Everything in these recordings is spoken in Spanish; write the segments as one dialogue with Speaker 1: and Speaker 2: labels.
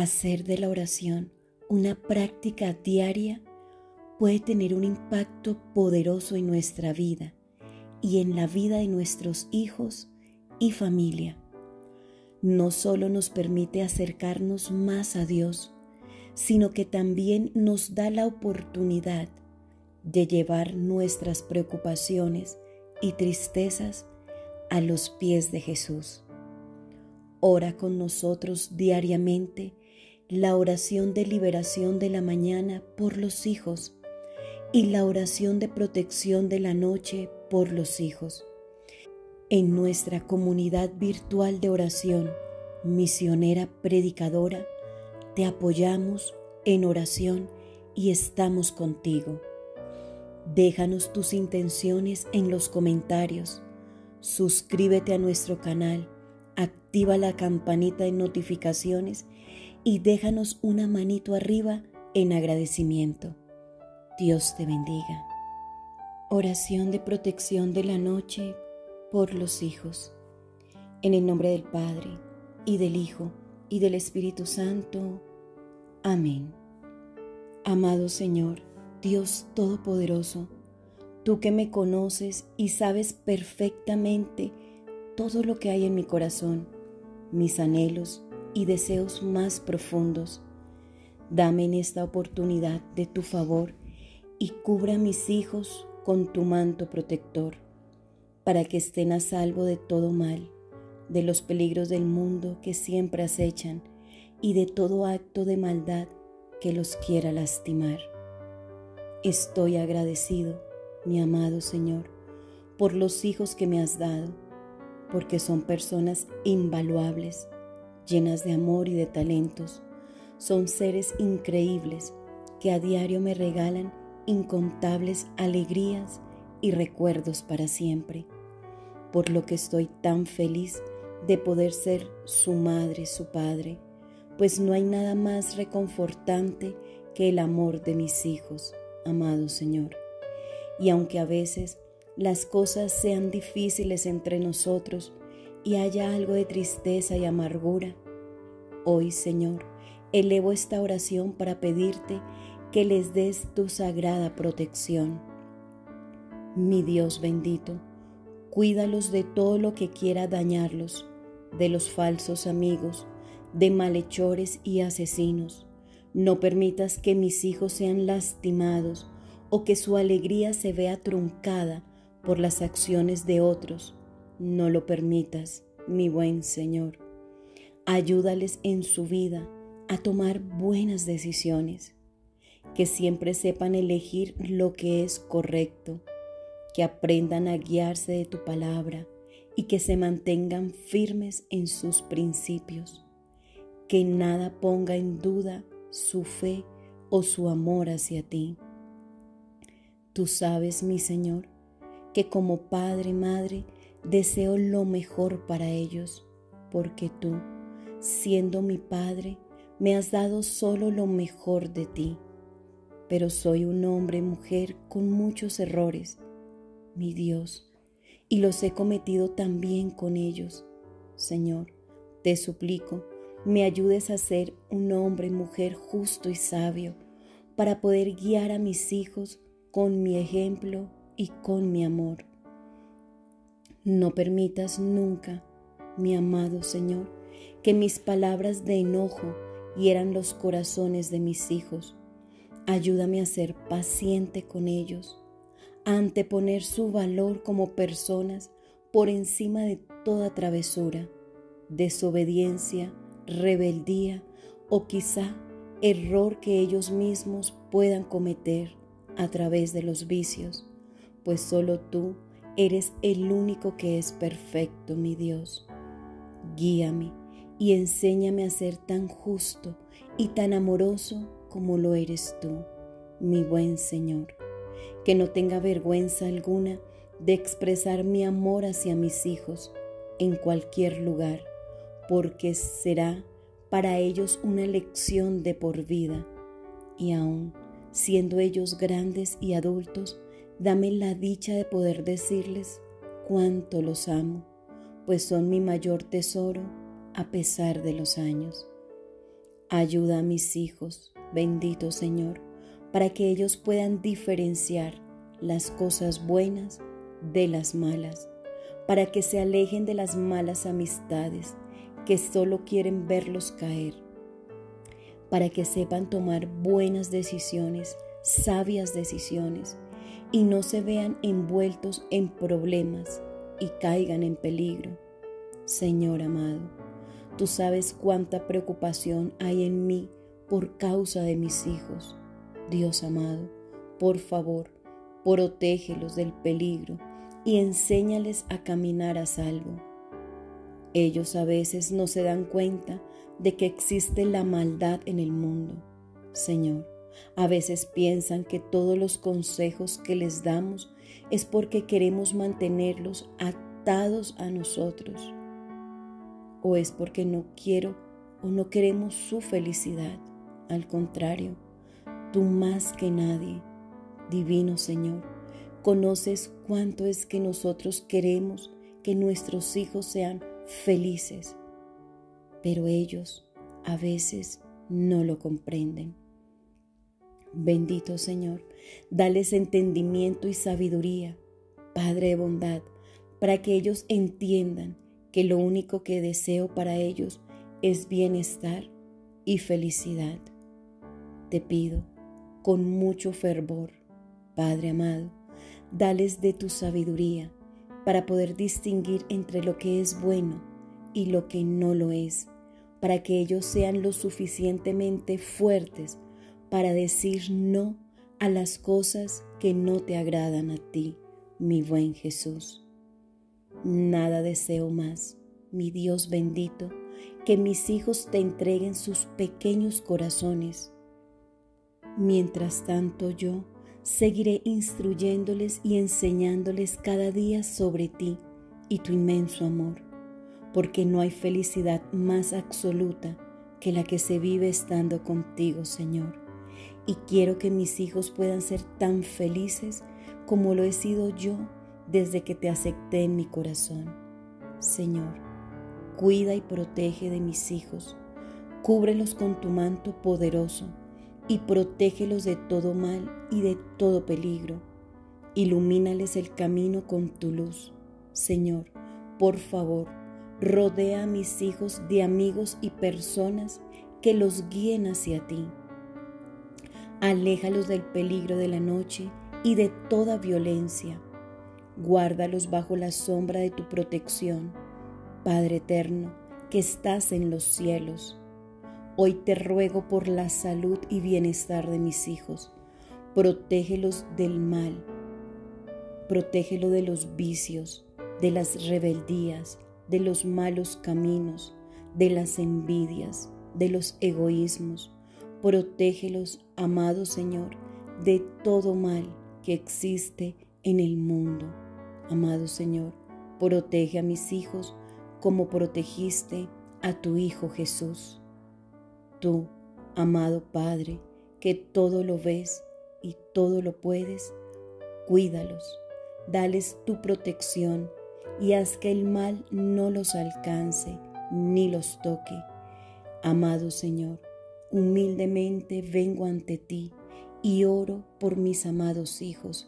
Speaker 1: Hacer de la oración una práctica diaria puede tener un impacto poderoso en nuestra vida y en la vida de nuestros hijos y familia. No solo nos permite acercarnos más a Dios, sino que también nos da la oportunidad de llevar nuestras preocupaciones y tristezas a los pies de Jesús. Ora con nosotros diariamente la oración de liberación de la mañana por los hijos y la oración de protección de la noche por los hijos. En nuestra comunidad virtual de oración, Misionera Predicadora, te apoyamos en oración y estamos contigo. Déjanos tus intenciones en los comentarios. Suscríbete a nuestro canal, activa la campanita de notificaciones y déjanos una manito arriba en agradecimiento. Dios te bendiga. Oración de protección de la noche por los hijos. En el nombre del Padre, y del Hijo, y del Espíritu Santo. Amén. Amado Señor, Dios Todopoderoso, tú que me conoces y sabes perfectamente todo lo que hay en mi corazón, mis anhelos y deseos más profundos, dame en esta oportunidad de tu favor y cubra a mis hijos con tu manto protector, para que estén a salvo de todo mal, de los peligros del mundo que siempre acechan y de todo acto de maldad que los quiera lastimar. Estoy agradecido, mi amado Señor, por los hijos que me has dado, porque son personas invaluables, llenas de amor y de talentos. Son seres increíbles que a diario me regalan incontables alegrías y recuerdos para siempre, por lo que estoy tan feliz de poder ser su madre, su padre, pues no hay nada más reconfortante que el amor de mis hijos, amado Señor. Y aunque a veces las cosas sean difíciles entre nosotros y haya algo de tristeza y amargura, hoy, Señor, elevo esta oración para pedirte que les des tu sagrada protección. Mi Dios bendito, cuídalos de todo lo que quiera dañarlos, de los falsos amigos, de malhechores y asesinos. No permitas que mis hijos sean lastimados o que su alegría se vea truncada por las acciones de otros. No lo permitas, mi buen Señor. Ayúdales en su vida a tomar buenas decisiones, que siempre sepan elegir lo que es correcto, que aprendan a guiarse de tu palabra y que se mantengan firmes en sus principios, que nada ponga en duda su fe o su amor hacia ti. Tú sabes, mi Señor, que como padre y madre deseo lo mejor para ellos, porque tú, siendo mi Padre, me has dado solo lo mejor de ti. Pero soy un hombre y mujer con muchos errores, mi Dios, y los he cometido también con ellos. Señor, te suplico, me ayudes a ser un hombre y mujer justo y sabio, para poder guiar a mis hijos con mi ejemplo y con mi amor. No permitas nunca, mi amado Señor, que mis palabras de enojo hieran los corazones de mis hijos. Ayúdame a ser paciente con ellos, a anteponer su valor como personas por encima de toda travesura, desobediencia, rebeldía o quizá error que ellos mismos puedan cometer a través de los vicios, pues solo tú eres el único que es perfecto, mi Dios. Guíame y enséñame a ser tan justo y tan amoroso como lo eres tú, mi buen Señor, que no tenga vergüenza alguna de expresar mi amor hacia mis hijos en cualquier lugar, porque será para ellos una lección de por vida. Y aún siendo ellos grandes y adultos, dame la dicha de poder decirles cuánto los amo, pues son mi mayor tesoro a pesar de los años. Ayuda a mis hijos, bendito Señor, para que ellos puedan diferenciar las cosas buenas de las malas, para que se alejen de las malas amistades que solo quieren verlos caer, para que sepan tomar buenas decisiones, sabias decisiones, y no se vean envueltos en problemas y caigan en peligro. Señor amado, tú sabes cuánta preocupación hay en mí por causa de mis hijos. Dios amado, por favor, protégelos del peligro y enséñales a caminar a salvo. Ellos a veces no se dan cuenta de que existe la maldad en el mundo. Señor, a veces piensan que todos los consejos que les damos es porque queremos mantenerlos atados a nosotros, o es porque no quiero o no queremos su felicidad. Al contrario, tú más que nadie, divino Señor, conoces cuánto es que nosotros queremos que nuestros hijos sean felices, pero ellos a veces no lo comprenden. Bendito Señor, dales entendimiento y sabiduría, Padre de bondad, para que ellos entiendan que lo único que deseo para ellos es bienestar y felicidad. Te pido con mucho fervor, Padre amado, dales de tu sabiduría para poder distinguir entre lo que es bueno y lo que no lo es, para que ellos sean lo suficientemente fuertes para decir no a las cosas que no te agradan a ti, mi buen Jesús. Nada deseo más, mi Dios bendito, que mis hijos te entreguen sus pequeños corazones. Mientras tanto yo seguiré instruyéndoles y enseñándoles cada día sobre ti y tu inmenso amor, porque no hay felicidad más absoluta que la que se vive estando contigo, Señor. Y quiero que mis hijos puedan ser tan felices como lo he sido yo desde que te acepté en mi corazón. Señor, cuida y protege de mis hijos, cúbrelos con tu manto poderoso y protégelos de todo mal y de todo peligro. Ilumínales el camino con tu luz. Señor, por favor, rodea a mis hijos de amigos y personas que los guíen hacia ti. Aléjalos del peligro de la noche y de toda violencia. Guárdalos bajo la sombra de tu protección, Padre eterno, que estás en los cielos. Hoy te ruego por la salud y bienestar de mis hijos. Protégelos del mal, protégelo de los vicios, de las rebeldías, de los malos caminos, de las envidias, de los egoísmos. Protégelos, amado Señor, de todo mal que existe en el mundo. Amado Señor, protege a mis hijos como protegiste a tu Hijo Jesús. Tú, amado Padre, que todo lo ves y todo lo puedes, cuídalos, dales tu protección y haz que el mal no los alcance ni los toque. Amado Señor, humildemente vengo ante ti y oro por mis amados hijos.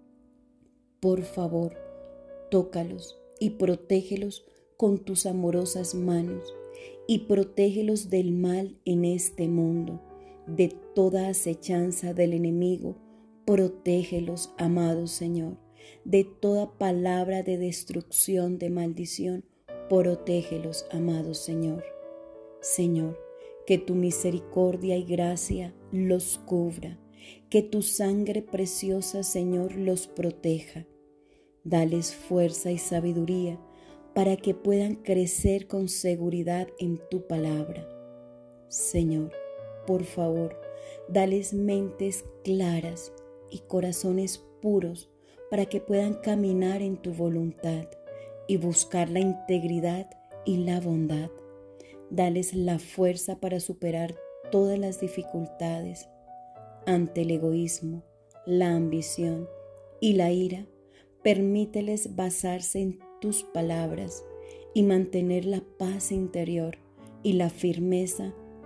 Speaker 1: Por favor, tócalos y protégelos con tus amorosas manos y protégelos del mal en este mundo, de toda acechanza del enemigo. Protégelos, amado Señor, de toda palabra de destrucción, de maldición. Protégelos, amado Señor. Señor, que tu misericordia y gracia los cubra, que tu sangre preciosa, Señor, los proteja. Dales fuerza y sabiduría para que puedan crecer con seguridad en tu palabra. Señor, por favor, dales mentes claras y corazones puros para que puedan caminar en tu voluntad y buscar la integridad y la bondad. Dales la fuerza para superar todas las dificultades ante el egoísmo, la ambición y la ira. Permíteles basarse en tus palabras y mantener la paz interior y la firmeza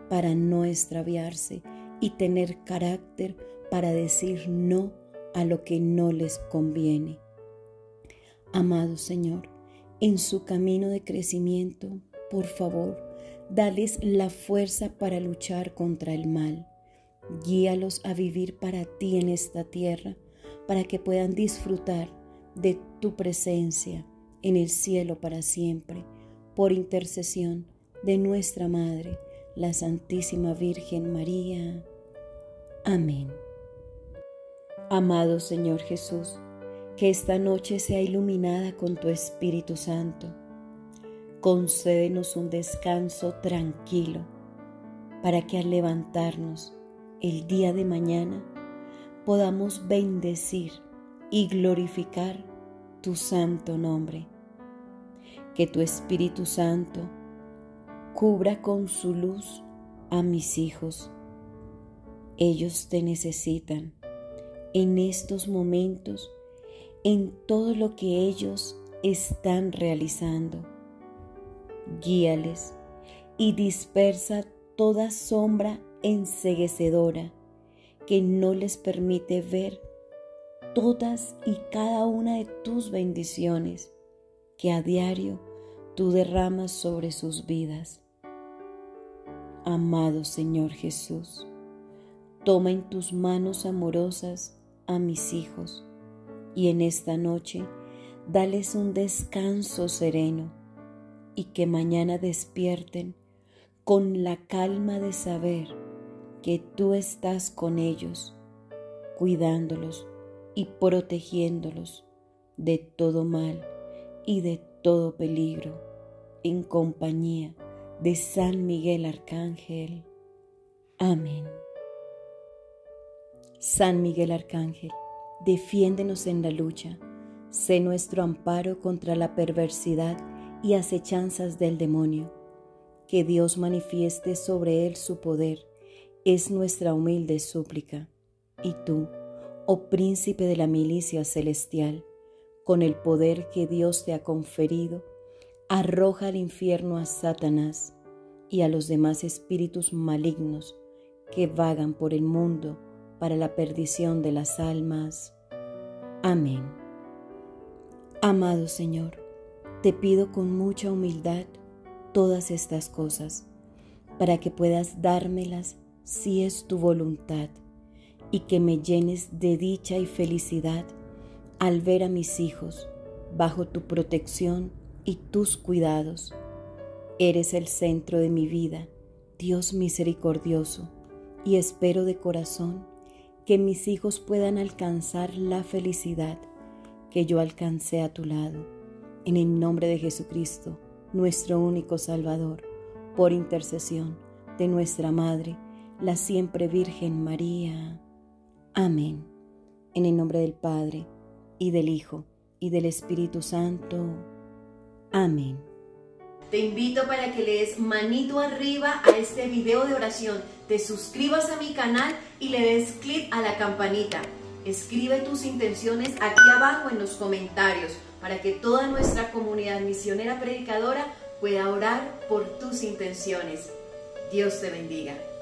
Speaker 1: para no extraviarse y tener carácter para decir no a lo que no les conviene. Amado Señor, en su camino de crecimiento, por favor, dales la fuerza para luchar contra el mal. Guíalos a vivir para ti en esta tierra, para que puedan disfrutar de tu presencia en el cielo para siempre, por intercesión de nuestra Madre, la Santísima Virgen María. Amén. Amado Señor Jesús, que esta noche sea iluminada con tu Espíritu Santo. Concédenos un descanso tranquilo, para que al levantarnos el día de mañana podamos bendecir y glorificar tu santo nombre. Que tu Espíritu Santo cubra con su luz a mis hijos. Ellos te necesitan en estos momentos, en todo lo que ellos están realizando. Guíales y dispersa toda sombra enceguecedora que no les permite ver todas y cada una de tus bendiciones que a diario tú derramas sobre sus vidas. Amado Señor Jesús, toma en tus manos amorosas a mis hijos y en esta noche dales un descanso sereno y que mañana despierten con la calma de saber que tú estás con ellos, cuidándolos y protegiéndolos de todo mal y de todo peligro, en compañía de San Miguel Arcángel. Amén. San Miguel Arcángel, defiéndenos en la lucha, sé nuestro amparo contra la perversidad y acechanzas del demonio. Que Dios manifieste sobre él su poder, es nuestra humilde súplica. Y tú, oh príncipe de la milicia celestial, con el poder que Dios te ha conferido, arroja al infierno a Satanás y a los demás espíritus malignos que vagan por el mundo para la perdición de las almas. Amén. Amado Señor, te pido con mucha humildad todas estas cosas, para que puedas dármelas si es tu voluntad, y que me llenes de dicha y felicidad al ver a mis hijos bajo tu protección y tus cuidados. Eres el centro de mi vida, Dios misericordioso, y espero de corazón que mis hijos puedan alcanzar la felicidad que yo alcancé a tu lado. En el nombre de Jesucristo, nuestro único Salvador, por intercesión de nuestra Madre, la siempre Virgen María. Amén. En el nombre del Padre, y del Hijo, y del Espíritu Santo. Amén.
Speaker 2: Te invito para que le des manito arriba a este video de oración, te suscribas a mi canal y le des clic a la campanita. Escribe tus intenciones aquí abajo en los comentarios para que toda nuestra comunidad misionera predicadora pueda orar por tus intenciones. Dios te bendiga.